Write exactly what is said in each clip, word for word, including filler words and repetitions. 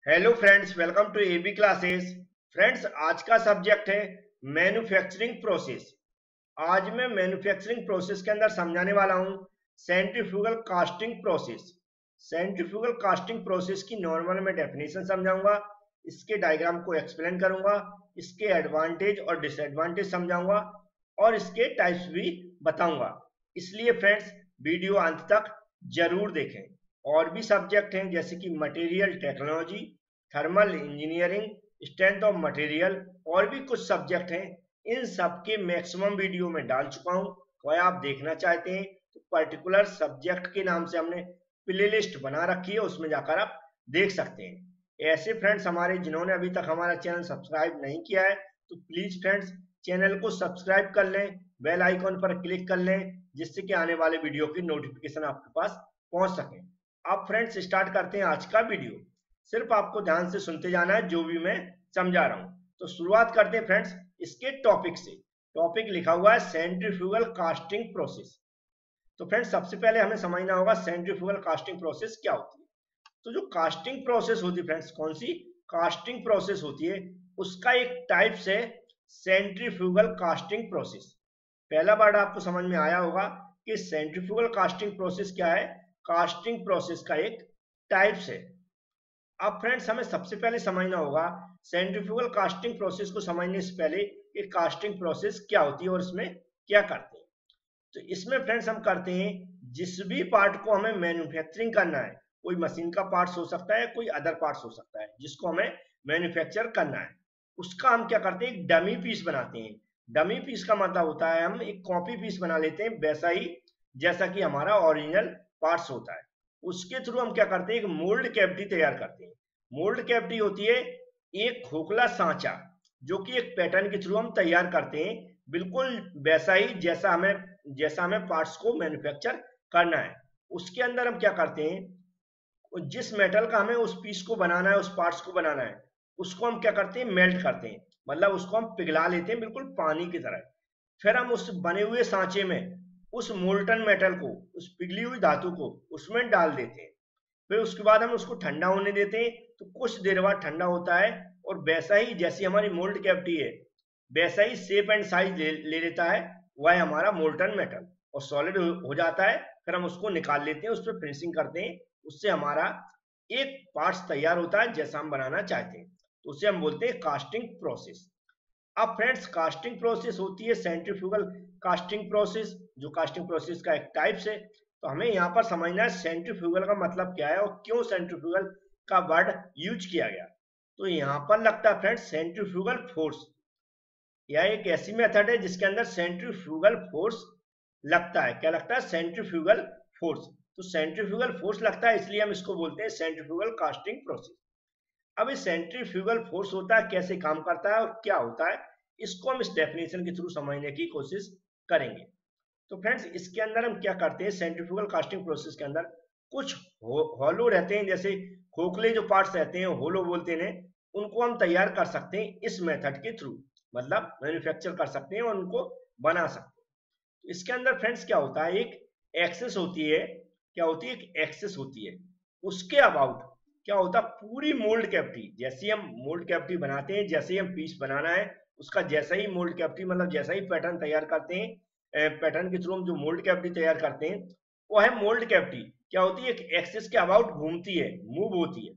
Hello friends, welcome to AB classes. Friends, आज का subject है मैन्युफैक्चरिंग प्रोसेस। आज मैं मैन्युफैक्चरिंग प्रोसेस के अंदर समझाने वाला हूं centrifugal casting process. Centrifugal casting process की नॉर्मल में डेफिनेशन समझाऊंगा, इसके डायग्राम को एक्सप्लेन करूंगा, इसके एडवांटेज और डिसएडवांटेज समझाऊंगा और इसके टाइप्स भी बताऊंगा। इसलिए फ्रेंड्स, वीडियो अंत तक जरूर देखें। और भी सब्जेक्ट हैं जैसे कि material technology, thermal engineering, strength of material, और भी कुछ सब्जेक्ट हैं। इन सब के मैक्सिमम वीडियो में डाल चुका हूं। कोई आप देखना चाहते हैं तो पर्टिकुलर सब्जेक्ट के नाम से हमने प्लेलिस्ट बना रखी है, उसमें जाकर आप देख सकते हैं। ऐसे फ्रेंड्स हमारे जिन्होंने अभी तक हमारा चैनल सब्सक्राइब नहीं किया है तो प्लीज फ्रेंड्स चैनल को सब्सक्राइब कर लें, बेल आइकॉन पर क्लिक कर लें, जिससे कि आने वाले वीडियो की नोटिफिकेशन आपके पास पहुंच सके। अब फ्रेंड्स स्टार्ट करते हैं आज का वीडियो। सिर्फ आपको ध्यान से सुनते जाना है जो भी मैं समझा रहा हूं। तो शुरुआत करते हैं फ्रेंड्स इसके टॉपिक से। टॉपिक लिखा हुआ है सेंट्रीफ्यूगल कास्टिंग प्रोसेस। तो फ्रेंड्स सबसे पहले हमें समझना होगा सेंट्रीफ्यूगल कास्टिंग प्रोसेस क्या होती है। तो जो कास्टिंग प्रोसेस होती है फ्रेंड्स, कौन सी कास्टिंग प्रोसेस होती है, उसका एक टाइप है सेंट्रीफ्यूगल कास्टिंग प्रोसेस। पहला वर्ड आपको समझ में आया होगा कि सेंट्रीफ्यूगल कास्टिंग प्रोसेस क्या है। कास्टिंग प्रोसेस का एक टाइप्स है। अब फ्रेंड्स हमें सबसे पहले समझना होगा सेंट्रीफ्यूगल कास्टिंग प्रोसेस को समझने से पहले कि कास्टिंग प्रोसेस क्या होती है और इसमें क्या करते हैं। तो इसमें फ्रेंड्स हम करते हैं जिस भी पार्ट को हमें मैन्युफैक्चरिंग करना है, कोई मशीन का पार्ट्स हो सकता है, कोई अदर पार्ट्स हो सकता है, जिसको हमें मैन्युफैक्चर करना है, उसका हम क्या करते हैं, एक डमी पीस बनाते हैं। डमी पीस का मतलब होता है हम एक कॉपी पीस बना लेते हैं वैसा ही जैसा कि हमारा ओरिजिनल पार्ट्स होता है। उसके थ्रू हम क्या करते हैं, एक मोल्ड कैविटी तैयार करते हैं। मोल्ड कैविटी होती है एक खोखला सांचा जो कि एक पैटर्न के थ्रू हम तैयार करते हैं, बिल्कुल वैसा ही जैसा हमें जैसा हमें पार्ट्स को मैन्युफैक्चर करना है। उसके अंदर हम क्या करते हैं, जिस मेटल का हमें उस पीस को बनाना है, उस पार्ट्स को बनाना है, उसको हम क्या करते हैं, मेल्ट करते हैं, मतलब उसको हम पिघला लेते हैं बिल्कुल पानी की तरह। फिर हम उस बने हुए सांचे में उस मोल्टन मेटल को, उस पिघली हुई धातु को उसमें डाल देते हैं। फिर उसके बाद हम उसको ठंडा होने देते हैं। तो कुछ देर बाद ठंडा होता है और वैसा ही जैसी हमारी मोल्ड कैविटी है वैसा ही शेप एंड साइज ले, ले लेता है वह हमारा मोल्टन मेटल, और सॉलिड हो जाता है। फिर हम उसको निकाल लेते हैं, उस पर फिनिशिंग करते हैं, उससे हमारा एक पार्ट्स तैयार होता है जैसा हम बनाना चाहते हैं। तो उसे हम बोलते हैं कास्टिंग प्रोसेस। अब फ्रेंड्स कास्टिंग प्रोसेस होती है सेंट्रीफ्यूगल कास्टिंग प्रोसेस, जो कास्टिंग प्रोसेस का एक टाइप्स है। तो हमें यहाँ पर समझना है सेंट्रीफ्यूगल का मतलब क्या है और क्यों सेंट्रीफ्यूगल का वर्ड यूज किया गया। तो यहाँ पर लगता है फ्रेंड्स सेंट्रीफ्यूगल फोर्स। यह एक ऐसी मेथड है जिसके अंदर सेंट्रीफ्यूगल फोर्स लगता है। क्या लगता है, सेंट्रीफ्यूगल फोर्स। तो सेंट्रीफ्यूगल फोर्स लगता है, इसलिए हम इसको बोलते हैं सेंट्रीफ्यूगल कास्टिंग प्रोसेस। अब इस सेंट्रीफ्यूगल फोर्स होता है, कैसे काम करता है और क्या होता है, इसको हम इस डेफिनेशन के थ्रू समझने की कोशिश करेंगे। तो फ्रेंड्स इसके अंदर हम क्या करते हैं, सेंट्रीफ्यूगल कास्टिंग प्रोसेस के अंदर कुछ हॉलो रहते हैं, जैसे खोखले जो पार्ट्स रहते हैं होलो बोलते हैं, उनको हम तैयार कर सकते हैं इस मेथड के थ्रू, मतलब मैन्युफैक्चर कर सकते हैं और उनको बना सकते हैं। तो इसके अंदर फ्रेंड्स क्या होता है, एक एक्सेस होती है। क्या होती है, एक एक्सेस होती है। उसके अबाउट क्या होता है, पूरी मोल्ड कैविटी, जैसे हम मोल्ड कैविटी बनाते हैं, जैसे ही हम पीस बनाना है उसका जैसा ही मोल्ड कैविटी, मतलब जैसा ही पैटर्न तैयार करते हैं, पैटर्न के थ्रू हम जो मोल्ड कैविटी तैयार करते हैं वो है मोल्ड कैविटी। क्या होती है, एक एक्सिस के अबाउट घूमती है, मूव होती है।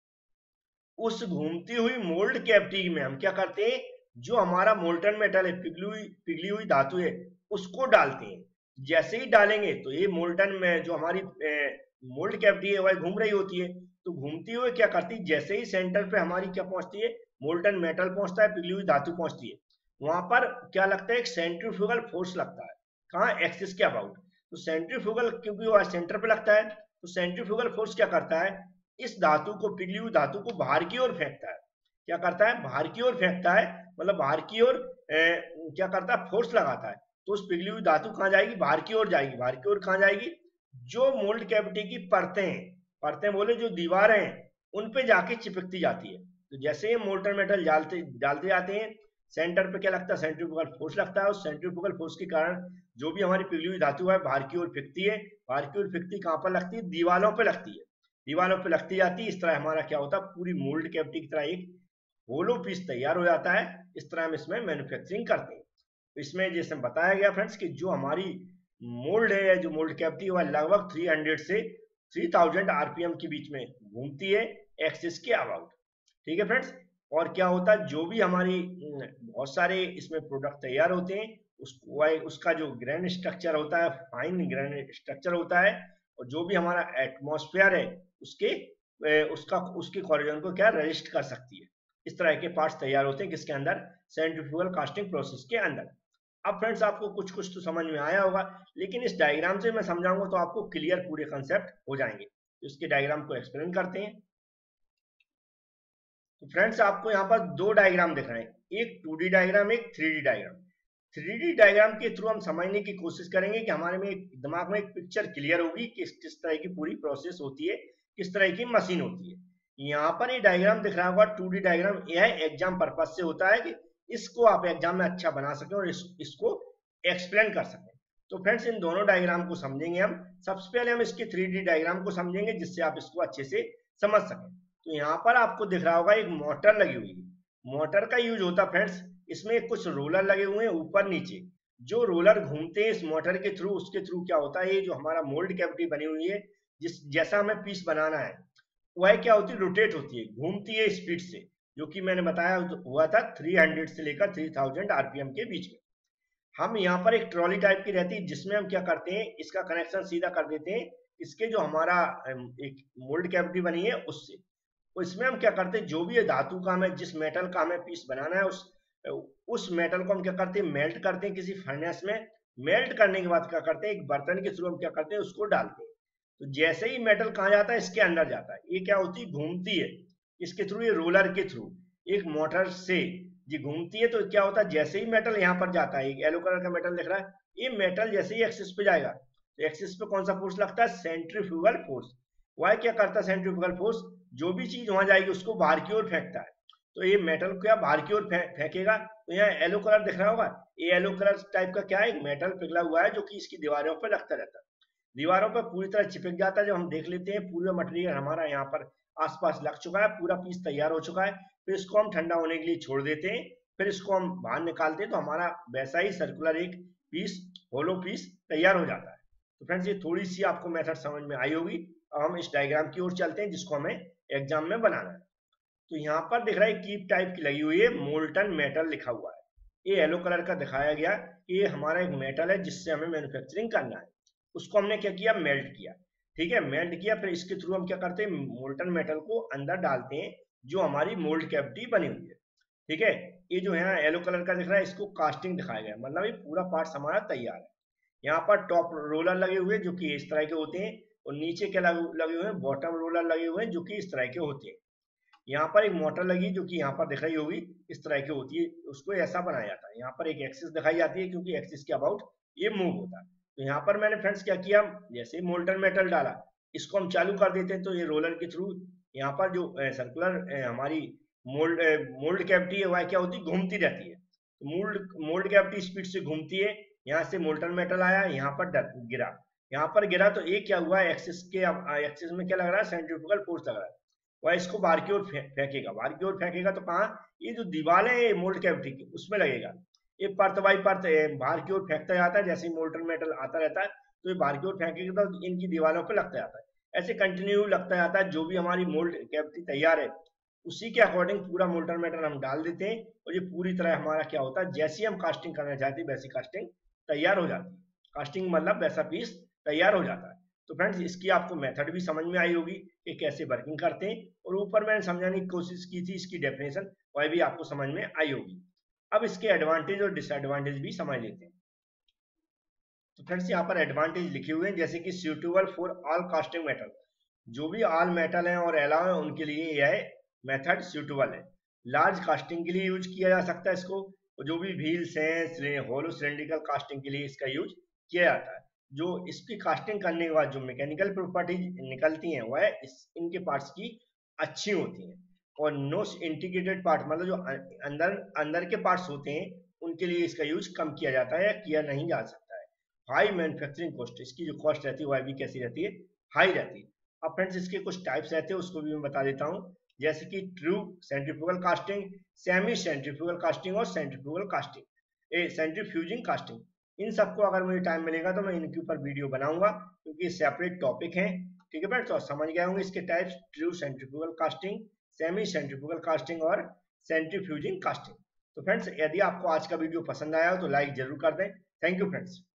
उस घूमती हुई मोल्ड कैविटी में हम क्या करते हैं, जो हमारा मोल्टन मेटल है, पिघली हुई पिघली हुई धातु है, उसको डालते हैं। जैसे ही डालेंगे तो ये मोल्टन में जो हमारी मोल्ड कैविटी है वह घूम रही होती है। तो घूमती हुई क्या करती है, जैसे ही सेंटर पे हमारी क्या पहुंचती है, मोल्टन मेटल पहुंचता है, पिघली हुई धातु पहुंचती है, वहां पर क्या लगता है, एक सेंट्रीफ्यूगल फोर्स लगता है। कहाँ, एक्सिस के अबाउट। तो सेंट्रीफ्यूगल क्योंकि वो सेंटर पे लगता है, तो सेंट्रीफ्यूगल फोर्स क्या करता है, इस धातु को, पिघली हुई धातु को बाहर की ओर फेंकता है। क्या करता है, बाहर की ओर फेंकता है, मतलब बाहर की ओर क्या करता है, फोर्स लगाता है। तो उस पिघली हुई धातु कहाँ जाएगी, बाहर की ओर जाएगी। बाहर की ओर कहाँ जाएगी, जो मोल्ड कैविटी की परतें हैं, परतें बोले जो दीवारें हैं, उन पे जाके चिपकती जाती है। तो जैसे ही मोल्टन मेटल डालते डालते जाते हैं, सेंटर पे क्या लगता है, सेंट्रीफ्यूगल फोर्स लगता है। उस सेंट्रीफ्यूगल फोर्स के कारण जो भी हमारी पिघली हुई धातु है बाहर की ओर फेंकती है। बाहर की ओर फेंकती कहाँ पर लगती है, दीवारों पे लगती है। दीवारों पे लगती जाती है। इस तरह हमारा क्या होता है, पूरी मोल्ड कैविटी की तरह एक होलो पीस तैयार हो जाता है। इस तरह हम इसमें मैन्युफैक्चरिंग करते हैं। तो इसमें जैसे बताया गया फ्रेंड्स कि जो हमारी मोल्ड है, जो मोल्ड कैविटी है, वह लगभग तीन सौ से तीन हज़ार आरपीएम के बीच में घूमती है, एक्सिस के अबाउट। ठीक है फ्रेंड्स। और क्या होता है, जो भी हमारी बहुत सारे इसमें प्रोडक्ट तैयार होते हैं, उसको उसका जो ग्रेन स्ट्रक्चर होता है, फाइन ग्रेन स्ट्रक्चर होता है, और जो भी हमारा एटमॉस्फेयर है उसके उसका उसके कोरिजन को क्या रजिस्ट कर सकती है। इस तरह के पार्ट्स तैयार होते हैं किसके अंदर, सेंट्रीफ्यूगल कास्टिंग प्रोसेस के अंदर। अब फ्रेंड्स आपको कुछ कुछ तो समझ में आया होगा, लेकिन इस डायग्राम से मैं समझाऊंगा तो आपको क्लियर पूरे कंसेप्ट हो जाएंगे। तो इसके डायग्राम को एक्सप्लेन करते हैं। तो फ्रेंड्स आपको यहाँ पर दो डायग्राम दिख रहे हैं, एक टू डी डायग्राम, एक three D diagram. Three D diagram के थ्रू हम समझने की कोशिश करेंगे कि हमारे में एक दिमाग में एक पिक्चर क्लियर होगी कि किस तरह की पूरी प्रोसेस होती है, किस तरह की मशीन होती है। यहाँ पर ये डायग्राम दिख रहा होगा टू डी डायग्राम, यह एग्जाम पर्पज से होता है कि इसको आप एग्जाम में अच्छा बना सकें और इस, इसको एक्सप्लेन कर सकें। तो फ्रेंड्स इन दोनों डायग्राम को समझेंगे हम। सबसे पहले हम इसके थ्री डी डायग्राम को समझेंगे जिससे आप इसको अच्छे से समझ सकें। तो यहाँ पर आपको दिख रहा होगा एक मोटर लगी हुई है। मोटर का यूज होता है फ्रेंड्स, इसमें कुछ रोलर लगे हुए हैं ऊपर नीचे, जो रोलर घूमते हैं इस मोटर के थ्रू, उसके थ्रू क्या होता है, ये जो हमारा मोल्ड कैविटी बनी हुई है, जिस जैसा हमें पीस बनाना है, वह क्या होती है, रोटेट होती है, घूमती है स्पीड से, जो कि मैंने बताया हुआ था तीन सौ से लेकर तीन हज़ार आरपीएम के बीच में। हम यहाँ पर एक ट्रॉली टाइप की रहती है, जिसमें हम क्या करते हैं, इसका कनेक्शन सीधा कर देते हैं इसके जो हमारा एक मोल्ड कैविटी बनी है उससे। तो इसमें हम क्या करते हैं, जो भी ये धातु का हमें, जिस मेटल का हमें पीस बनाना है, उस उस मेटल को हम क्या करते हैं, मेल्ट करते हैं किसी फर्नेस में। मेल्ट करने के बाद क्या करते हैं, एक बर्तन के थ्रू हम क्या करते हैं, उसको डालते हैं। तो जैसे ही मेटल कहाँ जाता है, इसके अंदर जाता है। ये क्या होती है, घूमती है इसके थ्रू, ये रोलर के थ्रू एक मोटर से ये घूमती है। तो क्या होता है, जैसे ही मेटल यहाँ पर जाता है, एक येलो कलर का मेटल दिख रहा है, ये मेटल जैसे ही एक्सिस पे जाएगा, तो एक्सिस पे कौन सा फोर्स लगता है, सेंट्रीफ्यूगल फोर्स। वह क्या करता है, सेंट्रीफ्यूगल फोर्स जो भी चीज वहां जाएगी उसको बाहर की ओर फेंकता है। तो ये मेटल क्या बाहर की ओर फेंकेगा। तो यहाँ येलो कलर दिख रहा होगा, ये येलो कलर टाइप का क्या है, एक मेटल पिघला हुआ है, जो कि इसकी दीवारों पर लगता रहता है। दीवारों पर पूरी तरह चिपक जाता है। जब हम देख लेते हैं पूरा मटेरियल हमारा यहाँ पर आसपास लग चुका है, पूरा पीस तैयार हो चुका है, फिर इसको हम ठंडा होने के लिए छोड़ देते हैं, फिर इसको हम बाहर निकालते हैं, तो हमारा वैसा ही सर्कुलर एक पीस, होलो पीस तैयार हो जाता है। तो फ्रेंड्स ये थोड़ी सी आपको मेथड समझ में आई होगी। अब हम इस डायग्राम की ओर चलते हैं जिसको हमें एग्जाम में बनाना है। तो यहाँ पर दिख रहा है कीप टाइप की लगी हुई है, मोल्टन मेटल लिखा हुआ है। ये येलो कलर का दिखाया गया कि ये हमारा एक मेटल है जिससे हमें मैन्युफैक्चरिंग करना है। उसको हमने क्या किया, मेल्ट किया। ठीक है, मेल्ट किया, फिर इसके थ्रू हम क्या करते हैं, मोल्टन मेटल को अंदर डालते हैं जो हमारी मोल्ड कैविटी बनी हुई है। ठीक है, ये जो है येलो कलर का दिख रहा है, इसको कास्टिंग दिखाया गया, मतलब ये पूरा पार्ट हमारा तैयार है। यहाँ पर टॉप रोलर लगे हुए हैं जो कि इस तरह के होते हैं, और नीचे क्या लगे हुए हैं, बॉटम रोलर लगे हुए हैं जो कि इस तरह के होते हैं। यहाँ पर एक मोटर लगी जो कि यहाँ पर दिख रही होगी, इस तरह की होती है, उसको ऐसा बनाया जाता है। यहाँ पर एक एक्सिस दिखाई जाती है क्योंकि एक्सिस के अबाउट ये मूव होता है। तो यहाँ पर मैंने फ्रेंड्स क्या किया, जैसे ही मोल्टन मेटल डाला, इसको हम चालू कर देते हैं, तो ये रोलर के थ्रू यहाँ पर जो सर्कुलर हमारी मोल्ड मोल्ड कैविटी है वह क्या होती है, घूमती रहती है। तो मोल्ड मोल्ड कैविटी स्पीड से घूमती है। यहाँ से मोल्टन मेटल आया, यहाँ पर गिरा, यहाँ पर गिरा, तो ये क्या हुआ, एक्सिस के एक्सिस में क्या लग रहा है, सेंट्रीफ्यूगल फोर्स लग रहा है, वह इसको बाहर की ओर फेंकेगा। बाहर की ओर फेंकेगा तो कहाँ, ये जो दीवारें है मोल्ड कैविटी की उसमें लगेगा। ये परत बाई परत बाहर की ओर फेंकता जाता है, जैसे ही मोल्टन मेटल आता रहता है तो ये बाहर की ओर फेंकेगा तो इनकी दीवारों पे लगता जाता है। ऐसे कंटिन्यू लगता जाता है। जो भी हमारी मोल्ड कैविटी तैयार है उसी के अकॉर्डिंग पूरा मोल्टन मेटल हम डाल देते हैं, और ये पूरी तरह हमारा क्या होता है, जैसी हम कास्टिंग करना चाहते हैं वैसी कास्टिंग तैयार हो जाती है। कास्टिंग मतलब वैसा पीस तैयार हो जाता है। तो फ्रेंड्स इसकी आपको मेथड भी समझ में आई होगी कि कैसे वर्किंग करते हैं, और ऊपर मैंने समझाने की कोशिश की थी इसकी डेफिनेशन, वह भी आपको समझ में आई होगी। अब इसके एडवांटेज और डिसएडवांटेज भी समझ लेते हैं। तो फ्रेंड्स यहाँ पर एडवांटेज लिखे हुए हैं, जैसे कि suitable for all casting metal, जो भी ऑल मेटल हैं और एलॉय है उनके लिए यह मेथड सूटेबल है। लार्ज कास्टिंग के लिए यूज किया जा सकता है इसको, और जो भी व्हील्स हैं, होलो सिलेंड्रिकल कास्टिंग के लिए इसका यूज किया जाता है। जो इसकी कास्टिंग करने के बाद जो मैकेनिकल प्रॉपर्टीज निकलती हैं वह इस इनके पार्ट्स की अच्छी होती हैं। और नो इंटीग्रेटेड पार्ट, मतलब जो अंदर अंदर के पार्ट्स होते हैं उनके लिए इसका यूज कम किया जाता है या किया नहीं जा सकता है। हाई मैन्युफैक्चरिंग कॉस्ट, इसकी जो कॉस्ट रहती है वह भी कैसी रहती है, हाई रहती है। अब फ्रेंड्स इसके कुछ टाइप्स रहते हैं उसको भी मैं बता देता हूँ, जैसे कि true centrifugal casting, semi centrifugal casting और centrifugal casting, a centrifuging casting. इन सबको अगर मुझे टाइम मिलेगा तो मैं इनके ऊपर वीडियो बनाऊंगा क्योंकि सेपरेट टॉपिक हैं। ठीक है फ्रेंड्स, तो समझ गए होंगे इसके types, true centrifugal casting, semi centrifugal casting और सेंट्रीफ्यूजिंग कास्टिंग। तो फ्रेंड्स यदि आपको आज का वीडियो पसंद आया हो तो लाइक जरूर कर दें। Thank you friends.